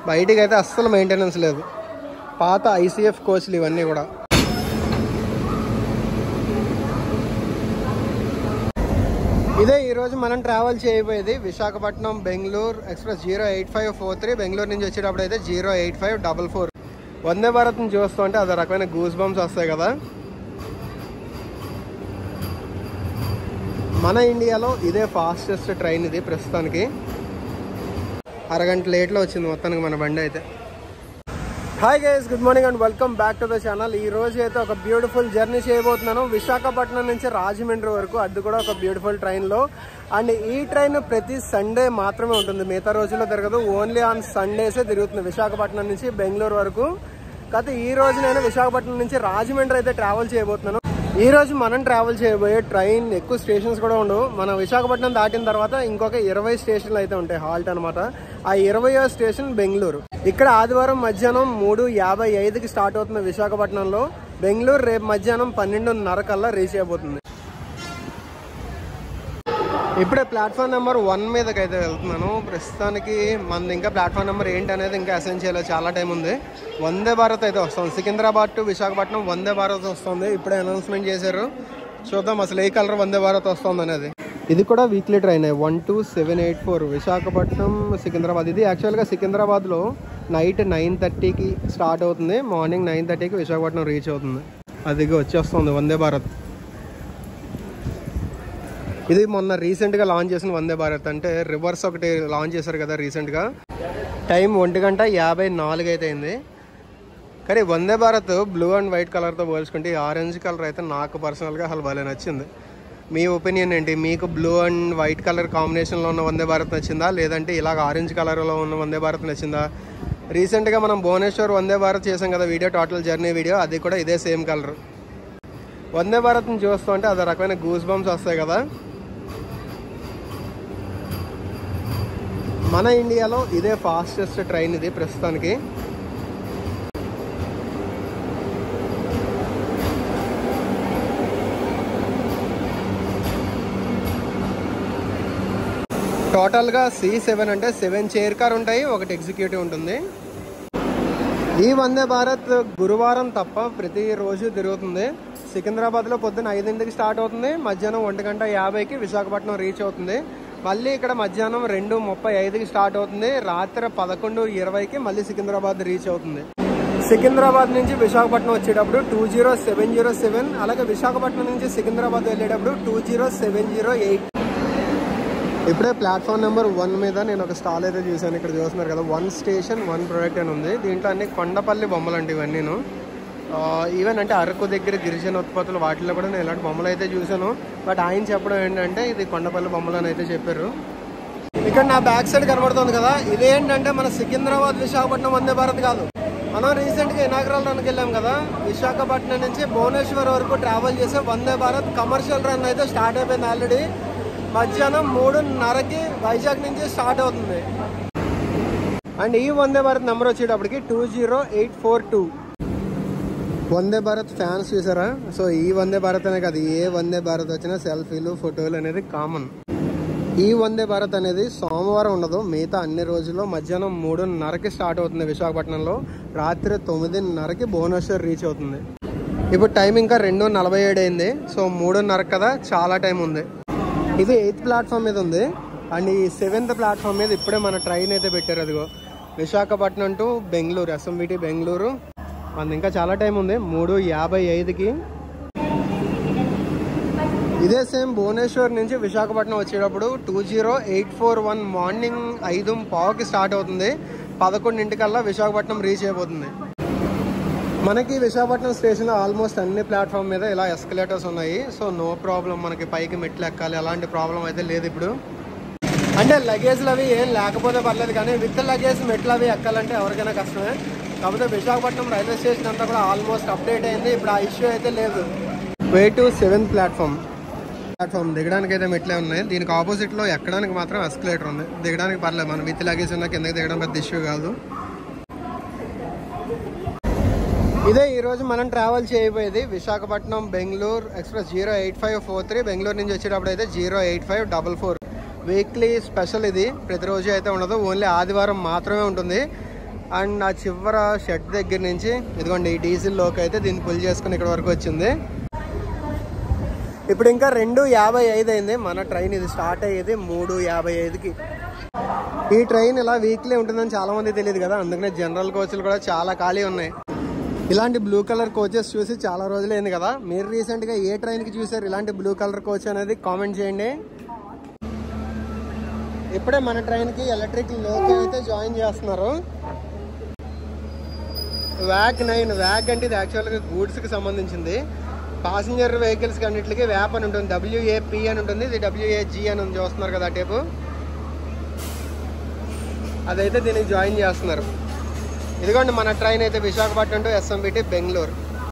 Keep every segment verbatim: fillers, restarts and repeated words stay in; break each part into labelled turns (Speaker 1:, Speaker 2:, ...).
Speaker 1: బయటికి అయితే అస్సలు మెయింటెనెన్స్ లేదు. పాత ఐసీఎఫ్ కోచ్లు ఇవన్నీ కూడా. ఇదే ఈరోజు మనం ట్రావెల్ చేయబోయేది Visakhapatnam Bengaluru express zero eight five four three. Bengaluru నుంచి వచ్చేటప్పుడు అయితే zero eight five double four. Vande భారత్ని చూస్తూ ఉంటే అదో రకమైన గూస్ బంప్స్ వస్తాయి కదా. మన ఇండియాలో ఇదే ఫాస్టెస్ట్ ట్రైన్ ఇది. ప్రస్తుతానికి అరగంట లేట్లో వచ్చింది మొత్తానికి మన బండి అయితే. Hi guys, good morning and welcome back to the channel. ఈ రోజు అయితే ఒక బ్యూటిఫుల్ జర్నీ చేయబోతున్నాను విశాఖపట్నం నుంచి రాజమండ్రి వరకు. అది కూడా ఒక బ్యూటిఫుల్ ట్రైన్లో. అండ్ ఈ ట్రైన్ ప్రతి సండే మాత్రమే ఉంటుంది, మిగతా రోజుల్లో తిరగదు. ఓన్లీ ఆన్ సండేసే తిరుగుతుంది విశాఖపట్నం నుంచి బెంగళూరు వరకు. కాకపోతే ఈ రోజు నేను విశాఖపట్నం నుంచి రాజమండ్రి అయితే ట్రావెల్ చేయబోతున్నాను. ఈ రోజు మనం ట్రావెల్ చేయబోయే ట్రైన్ ఎక్కువ స్టేషన్స్ కూడా ఉండవు. మన విశాఖపట్నం దాటిన తర్వాత ఇంకొక ఇరవై స్టేషన్లు అయితే ఉంటాయి, హాల్ట్ అనమాట. ఆ ఇరవయో స్టేషన్ బెంగళూరు. ఇక్కడ ఆదివారం మధ్యాహ్నం మూడు యాభై ఐదుకి స్టార్ట్ అవుతుంది విశాఖపట్నంలో. బెంగళూరు రేపు మధ్యాహ్నం పన్నెండున్నర కల్లా రీచ్ అయిపోతుంది. ఇప్పుడే ప్లాట్ఫామ్ నెంబర్ వన్ మీదకి అయితే వెళ్తున్నాను. ప్రస్తుతానికి మనది ఇంకా ప్లాట్ఫామ్ నెంబర్ ఏంటి అనేది ఇంకా అసైన్ చేయాలి, చాలా టైం ఉంది. వందే భారత్ అయితే వస్తుంది, సికింద్రాబాద్ టు విశాఖపట్నం వందే భారత్ వస్తుంది. ఇప్పుడే అనౌన్స్మెంట్ చేశారు, చూద్దాం అసలు ఏ కలర్ వందే భారత్ వస్తుంది అనేది. ఇది కూడా weekly train one two seven eight four Visakhapatnam Secunderabad. ఇది యాక్చువల్గా సికింద్రాబాద్లో నైట్ నైన్ థర్టీకి స్టార్ట్ అవుతుంది, మార్నింగ్ నైన్ థర్టీకి విశాఖపట్నం రీచ్ అవుతుంది. అది వచ్చేస్తుంది వందే భారత్. ఇది మొన్న రీసెంట్గా లాంచ్ చేసిన వందే భారత్. అంటే రివర్స్ ఒకటి లాంచ్ చేశారు కదా రీసెంట్గా. టైం ఒంటి గంట యాభై నాలుగు అయితే అయింది. కానీ Vande Bharat blue and white కలర్తో పోల్చుకుంటే ఈ ఆరెంజ్ కలర్ అయితే నాకు పర్సనల్గా అసలు భలే నచ్చింది. మీ ఒపీనియన్ ఏంటి? మీకు బ్లూ అండ్ వైట్ కలర్ కాంబినేషన్లో ఉన్న వందే భారత్ నచ్చిందా, లేదంటే ఇలాగ ఆరెంజ్ కలర్లో ఉన్న వందే భారత్ నచ్చిందా? రీసెంట్గా మనం భువనేశ్వర్ వందే భారత్ చేసాం కదా వీడియో, టోటల్ జర్నీ వీడియో, అది కూడా ఇదే సేమ్ కలర్. వందే భారత్ని చూస్తూ ఉంటే అదో రకమైన గూస్ బంప్స్ వస్తాయి కదా. మన ఇండియాలో ఇదే ఫాస్టెస్ట్ ట్రైన్ ఇది ప్రస్తుతానికి. టోటల్గా సి సెవెన్ అంటే సెవెన్ చైర్ కార్ ఉంటాయి, ఒకటి ఎగ్జిక్యూటివ్ ఉంటుంది. ఈ వందే భారత్ గురువారం తప్ప ప్రతిరోజు తిరుగుతుంది. సికింద్రాబాద్లో పొద్దున్న ఐదింటికి స్టార్ట్ అవుతుంది, మధ్యాహ్నం ఒంటి గంట యాభైకి విశాఖపట్నం రీచ్ అవుతుంది. మళ్ళీ ఇక్కడ మధ్యాహ్నం రెండు ముప్పై ఐదుకి స్టార్ట్ అవుతుంది, రాత్రి పదకొండు ఇరవైకి మళ్ళీ సికింద్రాబాద్ రీచ్ అవుతుంది. సికింద్రాబాద్ నుంచి విశాఖపట్నం వచ్చేటప్పుడు two zero seven zero seven అలాగే విశాఖపట్నం నుంచి సికింద్రాబాద్ వెళ్ళేటప్పుడు two zero seven zero eight. ఇప్పుడే ప్లాట్ఫామ్ నెంబర్ వన్ మీద నేను ఒక స్టాల్ అయితే చూసాను. ఇక్కడ చూస్తున్నారు కదా, వన్ స్టేషన్ వన్ ప్రోడక్ట్ అని ఉంది. దీంట్లో అన్ని కొండపల్లి బొమ్మలు అండి ఇవన్నీను. ఈవెన్ అంటే అరకు దగ్గర గిరిజన ఉత్పత్తులు వాటిలో కూడా నేను ఇలాంటి బొమ్మలు అయితే చూసాను. బట్ ఆయన చెప్పడం ఏంటంటే ఇది కొండపల్లి బొమ్మలు అని అయితే చెప్పారు. ఇక్కడ నా బ్యాక్ సైడ్ కనబడుతుంది కదా, ఇదేంటంటే మన సికింద్రాబాద్ విశాఖపట్నం వందే భారత్ కాదు. మనం రీసెంట్గా ఇనాగ్రల్ రన్కి వెళ్ళాం కదా, విశాఖపట్నం నుంచి భువనేశ్వర్ వరకు ట్రావెల్ చేసే వందే భారత్ కమర్షియల్ రన్ అయితే స్టార్ట్ అయిపోయింది ఆల్రెడీ. మధ్యాహ్నం మూడున్నరకి వైజాగ్ నుంచి స్టార్ట్ అవుతుంది. అండ్ ఈ వందే భారత్ నెంబర్ వచ్చేటప్పటికి two zero eight four two. Vande Bharat fans చూసారా? సో ఈ వందే భారత్ అనే కాదు, ఏ వందే భారత్ వచ్చినా సెల్ఫీలు ఫోటోలు అనేది కామన్. ఈ వందే భారత్ అనేది సోమవారం ఉండదు, మిగతా అన్ని రోజుల్లో మధ్యాహ్నం మూడున్నరకి స్టార్ట్ అవుతుంది విశాఖపట్నంలో, రాత్రి తొమ్మిదిన్నరకి భువనేశ్వర్ రీచ్ అవుతుంది. ఇప్పుడు టైం ఇంకా రెండు నలభై ఏడు అయింది. సో మూడున్నర కదా, చాలా టైం ఉంది. ఇది ఎయిత్ ప్లాట్ఫామ్ మీద ఉంది. అండ్ ఈ సెవెంత్ ప్లాట్ఫామ్ మీద ఇప్పుడే మన ట్రైన్ అయితే పెట్టారు. అదిగో విశాఖపట్నం టు బెంగళూరు, ఎస్ఎంబిటి బెంగళూరు. మనది ఇంకా చాలా టైం ఉంది, మూడు యాభై ఐదుకి. ఇదే సేమ్ భువనేశ్వర్ నుంచి విశాఖపట్నం వచ్చేటప్పుడు two zero eight four one morning ఐదు పావుకి స్టార్ట్ అవుతుంది, పదకొండింటికల్లా విశాఖపట్నం రీచ్ అయిపోతుంది. మనకి విశాఖపట్నం స్టేషన్లో ఆల్మోస్ట్ అన్ని ప్లాట్ఫామ్ మీద ఇలా ఎస్కలేటర్స్ ఉన్నాయి. సో నో ప్రాబ్లం, మనకి పైకి మెట్లు ఎక్కాలి అలాంటి ప్రాబ్లం అయితే లేదు ఇప్పుడు. అంటే లగేజ్లు అవి ఏం లేకపోతే పర్లేదు, కానీ విత్ లగేజ్ మెట్లు అవి ఎక్కాలంటే ఎవరికైనా కష్టమే. కాకపోతే విశాఖపట్నం రైల్వే స్టేషన్ అంతా కూడా ఆల్మోస్ట్ అప్డేట్ అయింది, ఇప్పుడు ఆ ఇష్యూ అయితే లేదు. Way to seventh platform. Platform దిగడానికి అయితే మెట్లే ఉన్నాయి, దీనికి ఆపోజిట్లో ఎక్కడానికి మాత్రం ఎస్కలేటర్ ఉంది. దిగడానికి పర్లేదు, మనం విత్ లగేజ్ ఉన్న కిందకి దిగడం పెద్ద ఇష్యూ కాదు. ఇదే ఈరోజు మనం ట్రావెల్ చేయబోయేది Visakhapatnam Bengaluru express zero eight five four three. Bengaluru నుంచి వచ్చేటప్పుడు అయితే zero eight five double four. Weekly special ఇది, ప్రతిరోజు అయితే ఉండదు, ఓన్లీ ఆదివారం మాత్రమే ఉంటుంది. అండ్ ఆ చివర షెడ్ దగ్గర నుంచి ఇదిగోండి ఈ డీజిల్ లోకి అయితే దీన్ని పుల్ చేసుకుని ఇక్కడ వరకు వచ్చింది. ఇప్పుడు ఇంకా రెండు యాభై ఐదు అయింది మన ట్రైన్. ఇది స్టార్ట్ అయ్యేది మూడు యాభై ఐదుకి. ఈ ట్రైన్ ఇలా వీక్లీ ఉంటుందని చాలా మంది తెలియదు కదా, అందుకనే జనరల్ కోచ్లు కూడా చాలా ఖాళీ ఉన్నాయి. ఇలాంటి బ్లూ కలర్ కోచెస్ చూసి చాలా రోజులైంది కదా. మీరు రీసెంట్గా ఏ ట్రైన్కి చూసారు ఇలాంటి బ్లూ కలర్ కోచ్ అనేది కామెంట్ చేయండి. ఇప్పుడే మన ట్రైన్కి ఎలక్ట్రిక్ లోకో అయితే జాయిన్ చేస్తున్నారు. వ్యాక్ నైన్ వ్యాక్ అంటే ఇది యాక్చువల్గా గూడ్స్కి సంబంధించింది. ప్యాసింజర్ వెహికల్స్కి అన్నింటికి వ్యాప్ అని ఉంటుంది, డబ్ల్యూఏపి అని ఉంటుంది. ఇది డబ్ల్యూఏజీ అని ఉంది, చూస్తున్నారు కదా టేపు. అదైతే దీనికి జాయిన్ చేస్తున్నారు. ఇదిగోండి మన ట్రైన్ అయితే విశాఖపట్నం టు ఎస్ఎంబిటి బెంగళూరు.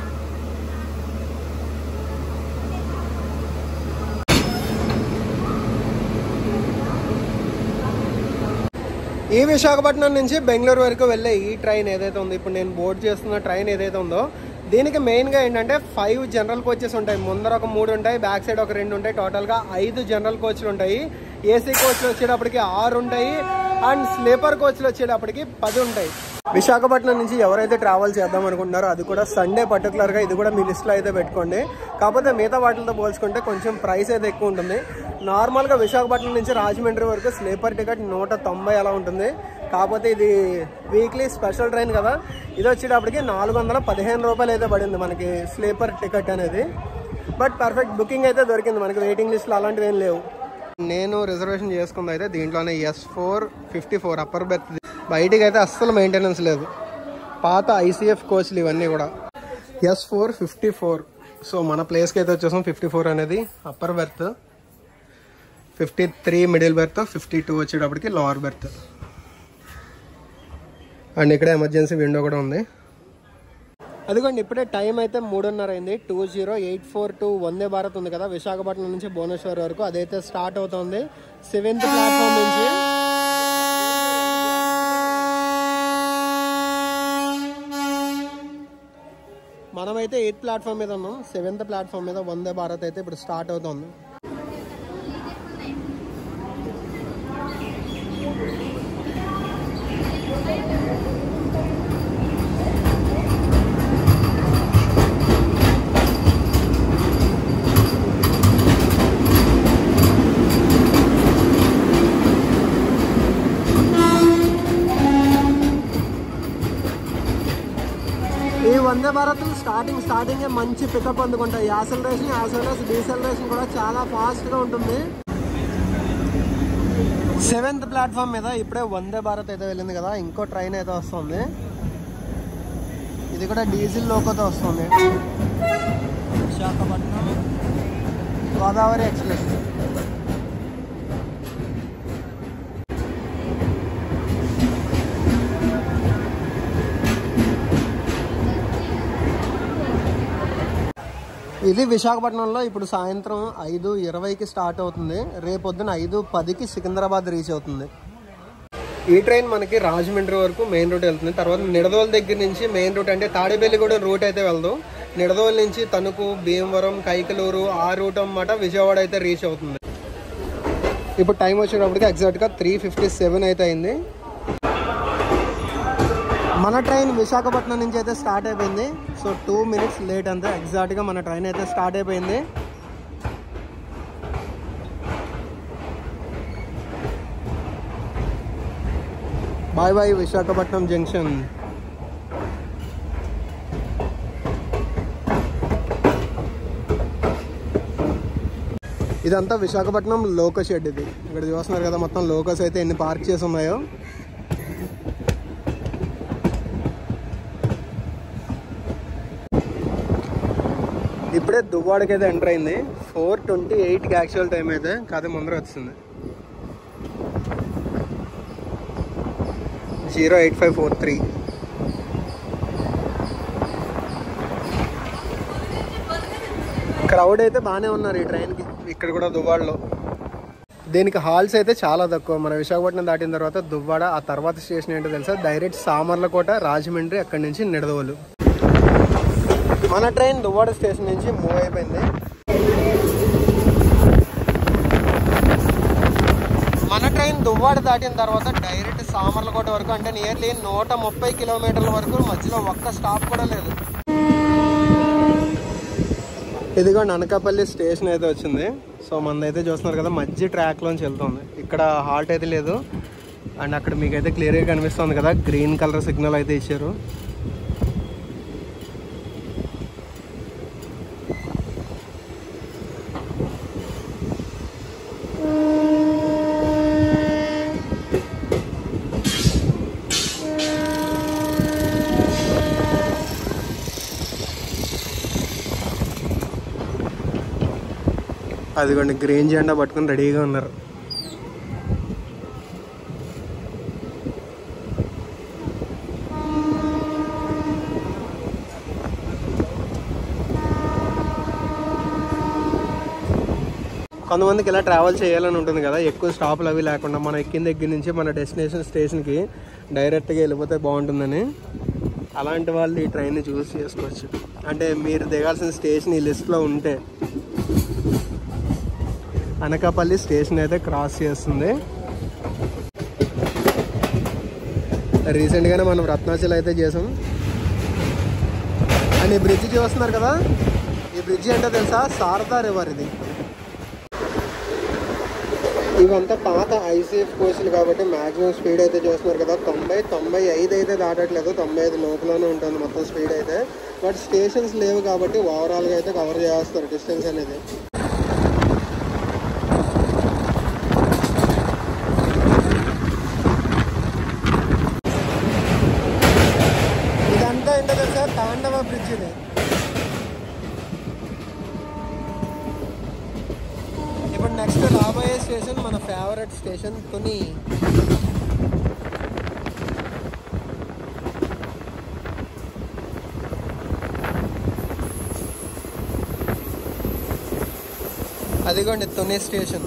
Speaker 1: ఈ విశాఖపట్నం నుంచి బెంగళూరు వరకు వెళ్ళే ఈ ట్రైన్ ఏదైతే ఉందో, ఇప్పుడు నేను బోర్డ్ చేస్తున్న ట్రైన్ ఏదైతే ఉందో, దీనికి మెయిన్గా ఏంటంటే ఫైవ్ జనరల్ కోచెస్ ఉంటాయి. ముందర ఒక మూడు ఉంటాయి, బ్యాక్ సైడ్ ఒక రెండు ఉంటాయి. టోటల్గా ఐదు జనరల్ కోచ్లు ఉంటాయి. ఏసీ కోచ్లు వచ్చేటప్పటికి ఆరు ఉంటాయి అండ్ స్లీపర్ కోచ్లు వచ్చేటప్పటికి పది ఉంటాయి. విశాఖపట్నం నుంచి ఎవరైతే ట్రావెల్ చేద్దాం అనుకుంటున్నారో అది కూడా సండే పర్టికులర్గా ఇది కూడా మీ లిస్ట్లో అయితే పెట్టుకోండి. కాకపోతే మిగతా వాటితో పోల్చుకుంటే కొంచెం ప్రైస్ అయితే ఎక్కువ ఉంటుంది. నార్మల్గా విశాఖపట్నం నుంచి రాజమండ్రి వరకు స్లీపర్ టికెట్ నూట తొంభై అలా ఉంటుంది. కాకపోతే ఇది వీక్లీ స్పెషల్ ట్రైన్ కదా, ఇది వచ్చేటప్పటికి నాలుగు వందల పదిహేను రూపాయలు అయితే పడింది మనకి స్లీపర్ టికెట్ అనేది. బట్ పర్ఫెక్ట్ బుకింగ్ అయితే దొరికింది మనకి, వెయిటింగ్ లిస్ట్లో అలాంటివి ఏం లేవు. నేను రిజర్వేషన్ చేసుకుంది అయితే దీంట్లోనే S four fifty four upper berth. బయటికి అయితే అస్సలు మెయింటెనెన్స్ లేదు, పాత ఐసీఎఫ్ కోచ్లు ఇవన్నీ కూడా. S four fifty four so మన ప్లేస్కి అయితే వచ్చేసాం. ఫిఫ్టీ ఫోర్ అనేది upper berth, fifty three middle berth, fifty two వచ్చేటప్పటికి లోవర్ బెర్త్. అండ్ ఇక్కడ ఎమర్జెన్సీ విండో కూడా ఉంది. అదిగోండి ఇప్పుడే టైం అయితే మూడున్నర అయింది. Two zero eight four two Vande Bharat ఉంది కదా విశాఖపట్నం నుంచి భువనేశ్వర్ వరకు, అదైతే స్టార్ట్ అవుతుంది సెవెంత్ ప్లాట్ఫామ్ నుంచి. మనమైతే ఎయిత్ ప్లాట్ఫామ్ మీద ఉన్నాం. సెవెంత్ ప్లాట్ఫామ్ మీద వందే భారత్ అయితే ఇప్పుడు స్టార్ట్ అవుతుంది. ఈ వందే భారత్ స్టార్టింగ్ స్టార్టింగ్ మంచి పికప్ అందుకుంటాయి. యాక్సలరేషన్ యాక్సలరేషన్ డీసెలరేషన్ కూడా చాలా ఫాస్ట్గా ఉంటుంది. సెవెంత్ ప్లాట్ఫామ్ మీద ఇప్పుడే వందే భారత్ అయితే వెళ్ళింది కదా, ఇంకో ట్రైన్ అయితే వస్తుంది. ఇది కూడా డీజిల్ లోకోతో వస్తుంది. విశాఖపట్నం గోదావరి ఎక్స్ప్రెస్. ఇది విశాఖపట్నంలో ఇప్పుడు సాయంత్రం ఐదు ఇరవైకి స్టార్ట్ అవుతుంది. రేపొద్దున ఐదు పదికి సికింద్రాబాద్ రీచ్ అవుతుంది. ఈ ట్రైన్ మనకి రాజమండ్రి వరకు మెయిన్ రూట్ వెళ్తుంది. తర్వాత నిడదోల్ దగ్గర నుంచి మెయిన్ రూట్ అంటే తాడేపల్లిగూడెం రూట్ అయితే వెళ్దాం. నిడదోల్ నుంచి తణుకు, భీమవరం, కైకలూరు ఆ రూట్ అన్నమాట విజయవాడ అయితే రీచ్ అవుతుంది. ఇప్పుడు టైం వచ్చేటప్పటికి ఎగ్జాక్ట్గా త్రీ ఫిఫ్టీ సెవెన్ అయితే అయింది. మన ట్రైన్ విశాఖపట్నం నుంచి అయితే స్టార్ట్ అయిపోయింది. సో టూ మినిట్స్ లేట్ అంతే, ఎగ్జాక్ట్గా మన ట్రైన్ అయితే స్టార్ట్ అయిపోయింది. Bye bye Visakhapatnam junction. ఇదంతా విశాఖపట్నం లోకో షెడ్. ఇది ఇక్కడ చూస్తున్నారు కదా, మొత్తం లోకోస్ అయితే ఎన్ని పార్క్ చేసి ఉన్నాయో. ఇప్పుడే దువ్వాడకి అయితే ఎంటర్ అయింది. ఫోర్ ట్వంటీ ఎయిట్కి యాక్చువల్ టైం అయితే కాదు, ముందర వచ్చింది. Zero eight five four three. Crowd అయితే బాగానే ఉన్నారు ఈ ట్రైన్కి ఇక్కడ కూడా దువ్వాడలో. దీనికి హాల్స్ అయితే చాలా తక్కువ. మన విశాఖపట్నం దాటిన తర్వాత దువ్వాడ, ఆ తర్వాత స్టేషన్ ఏంటో తెలుసా, డైరెక్ట్ సామర్లకోట, రాజమండ్రి, అక్కడి నుంచి నిడదవోలు. మన ట్రైన్ దువ్వాడ స్టేషన్ నుంచి మూవ్ అయిపోయింది. మన ట్రైన్ దువ్వాడ దువ్వాడ దాటిన తర్వాత డైరెక్ట్ సామర్లకోట వరకు, అంటే నియర్లీ నూట ముప్పై కిలోమీటర్ల వరకు మధ్యలో ఒక్క స్టాప్ కూడా లేదు. ఇదిగోండి అనకాపల్లి స్టేషన్ అయితే వచ్చింది. సో మనదైతే చూస్తున్నారు కదా మధ్య ట్రాక్లోంచి వెళ్తుంది. ఇక్కడ హాల్ట్ అయితే లేదు. అండ్ అక్కడ మీకైతే క్లియర్గా కనిపిస్తుంది కదా గ్రీన్ కలర్ సిగ్నల్ అయితే ఇచ్చారు. అదిగోండి గ్రీన్ జెండా పట్టుకుని రెడీగా ఉన్నారు. కొంతమందికి ఇలా ట్రావెల్ చేయాలని ఉంటుంది కదా, ఎక్కువ స్టాపులు అవి లేకుండా మనం ఎక్కిన దగ్గర నుంచి మన డెస్టినేషన్ స్టేషన్కి డైరెక్ట్గా వెళ్ళిపోతే బాగుంటుందని అలాంటి వాళ్ళు ఈ ట్రైన్ని చూస్ చేసుకోవచ్చు. అంటే మీరు దిగాల్సిన స్టేషన్ ఈ లిస్ట్లో ఉంటే అనకాపల్లి స్టేషన్ అయితే క్రాస్ చేస్తుంది. రీసెంట్గానే మనం రత్నాచల్ అయితే చేసాం. అండ్ ఈ బ్రిడ్జ్ చూస్తున్నారు కదా, ఈ బ్రిడ్జ్ ఏంటో తెలుసా, శారదా రివర్. ఇది ఇవంతా పాత ఐసీఎఫ్ కోర్సులు కాబట్టి మ్యాక్సిమం స్పీడ్ అయితే చూస్తున్నారు కదా తొంభై తొంభై ఐదు అయితే దాటట్లేదు, తొంభై ఐదు లోపలనే ఉంటుంది మొత్తం స్పీడ్ అయితే. బట్ స్టేషన్స్ లేవు కాబట్టి ఓవరాల్గా అయితే కవర్ చేస్తారు డిస్టెన్స్ అనేది. ఇదంతా ఏంటో తెలుసా, తాండవ బ్రిడ్జ్. ఇది ఇప్పుడు నెక్స్ట్ రాబోయే స్టేషన్ మన ఫేవరెట్ స్టేషన్ తుని. అదిగోండి తుని స్టేషన్.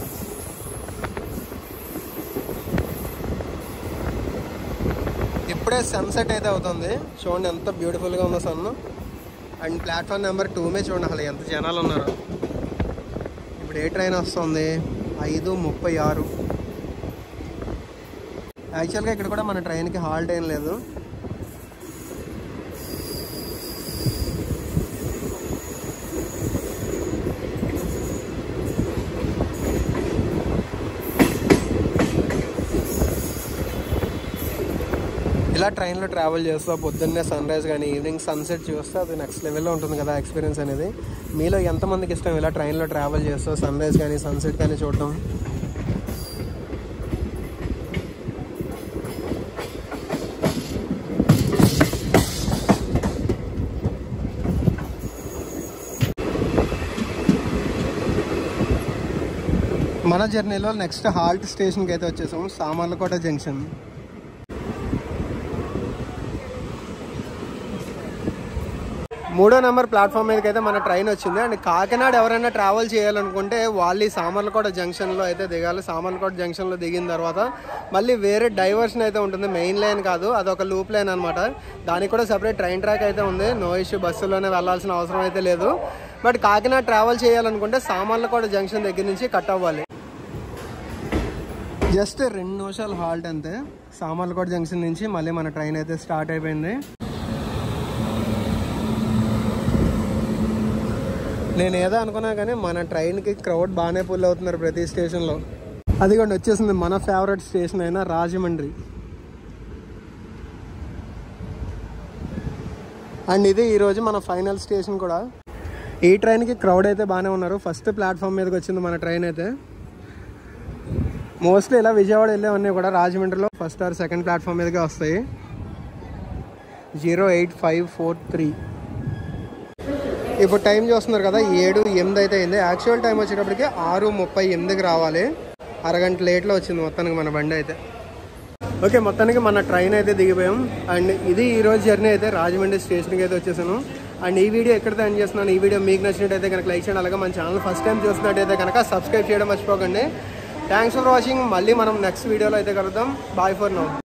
Speaker 1: ఇప్పుడే సన్సెట్ అయితే అవుతుంది. చూడండి ఎంత బ్యూటిఫుల్గా ఉందో sun. And platform number two మే చూడండి అసలు ఎంత జనాలు ఉన్నారు. ఇప్పుడు ఏ ట్రైన్ వస్తుంది, ఐదు ముప్పై ఆరు. యాక్చువల్గా ఇక్కడ కూడా మన ట్రైన్కి హాల్ట్ ఏం లేదు. ఇలా ట్రైన్లో ట్రావెల్ చేస్తూ పొద్దున్నే సన్ రైజ్ కానీ ఈవినింగ్ సన్సెట్ చూస్తే అది నెక్స్ట్ లెవెల్లో ఉంటుంది కదా ఎక్స్పీరియన్స్ అనేది. మీలో ఎంతమందికి ఇష్టం ఇలా ట్రైన్లో ట్రావెల్ చేస్తూ సన్ రైజ్ కానీ సన్సెట్ కానీ చూడటం? మన జర్నీలో నెక్స్ట్ హాల్ట్ స్టేషన్కి అయితే వచ్చేసాము, సామర్లకోట జంక్షన్. మూడో నెంబర్ ప్లాట్ఫామ్ మీదకి అయితే మన ట్రైన్ వచ్చింది. అండ్ కాకినాడ ఎవరైనా ట్రావెల్ చేయాలనుకుంటే వాళ్ళు ఈ సామర్లకోట జంక్షన్లో అయితే దిగాలి. సామర్లకోట జంక్షన్లో దిగిన తర్వాత మళ్ళీ వేరే డైవర్షన్ అయితే ఉంటుంది, మెయిన్ లైన్ కాదు, అదొక లూప్ లైన్ అనమాట. దానికి కూడా సెపరేట్ ట్రైన్ ట్రాక్ అయితే ఉంది. నో ఇష్యూ, బస్సులోనే వెళ్ళాల్సిన అవసరం అయితే లేదు. బట్ కాకినాడ ట్రావెల్ చేయాలనుకుంటే సామర్లకోట జంక్షన్ దగ్గర నుంచి కట్ అవ్వాలి. జస్ట్ రెండు నిమిషాలు హాల్ట్ అంతే. సామర్లకోట జంక్షన్ నుంచి మళ్ళీ మన ట్రైన్ అయితే స్టార్ట్ అయిపోయింది. నేను ఏదో అనుకున్నా కానీ మన ట్రైన్కి క్రౌడ్ బాగానే ఫుల్ అవుతున్నారు ప్రతి స్టేషన్లో. అదిగోండి వచ్చేసింది మన ఫేవరెట్ స్టేషన్ అయిన రాజమండ్రి. అండ్ ఇది ఈరోజు మన ఫైనల్ స్టేషన్ కూడా. ఈ ట్రైన్కి క్రౌడ్ అయితే బాగానే ఉన్నారు. ఫస్ట్ ప్లాట్ఫామ్ మీదకి వచ్చింది మన ట్రైన్ అయితే. మోస్ట్లీ ఇలా విజయవాడ వెళ్ళేవన్నీ కూడా రాజమండ్రిలో ఫస్ట్ ఆర్ సెకండ్ ప్లాట్ఫామ్ మీదకే వస్తాయి. Zero eight five four three. ఇప్పుడు టైం చూస్తున్నారు కదా, ఏడు ఎనిమిది అయితే అయింది. యాక్చువల్ టైం వచ్చేటప్పటికి ఆరు ముప్పై ఎనిమిదికి రావాలి. అరగంట లేట్లో వచ్చింది మొత్తానికి మన బండి అయితే. ఓకే, మొత్తానికి మన ట్రైన్ అయితే దిగిపోయాం. అండ్ ఇది ఈరోజు జర్నీ అయితే రాజమండ్రి స్టేషన్కి అయితే వచ్చేసాను. అండ్ ఈ వీడియో ఎక్కడితో ఎండ్ చేస్తున్నాను. ఈ వీడియో మీకు నచ్చినట్టయితే కనుక లైక్ చేయండి. అలాగే మన ఛానల్ ఫస్ట్ టైం చూస్తున్నట్టయితే కనుక సబ్స్క్రైబ్ చేయడం మర్చిపోకండి. Thanks for watching. మళ్ళీ మనం నెక్స్ట్ వీడియోలో అయితే కలుద్దాం. Bye for now.